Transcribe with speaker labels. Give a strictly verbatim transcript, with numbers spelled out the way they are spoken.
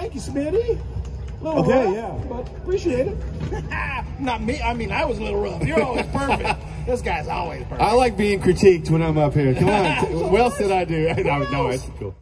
Speaker 1: Thank you, Smitty. Little
Speaker 2: Okay,
Speaker 1: rough,
Speaker 2: yeah.
Speaker 1: but appreciate it. Not me. I mean, I was a little rough. You're always perfect. This guy's always perfect.
Speaker 2: I like being critiqued when I'm up here. Come on. What else did I do? No, no, it's cool.